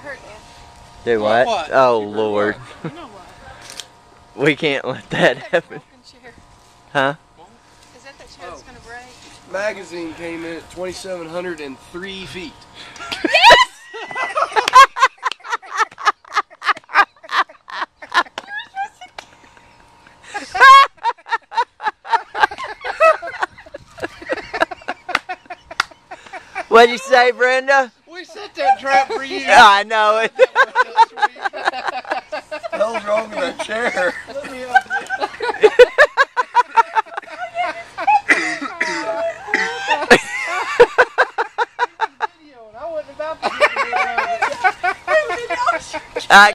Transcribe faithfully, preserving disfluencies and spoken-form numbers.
hurt you. Do what? what? Oh, You heard Lord. You know what? We can't let that happen. Chair. Huh? Is that that chair that's Oh. going to break? Magazine came in at twenty-seven hundred three feet. Yes! What'd you say, Brenda? We set that trap for you. I know it. What the hell's wrong with that chair? Let me help you. I wasn't about to get the video of it. I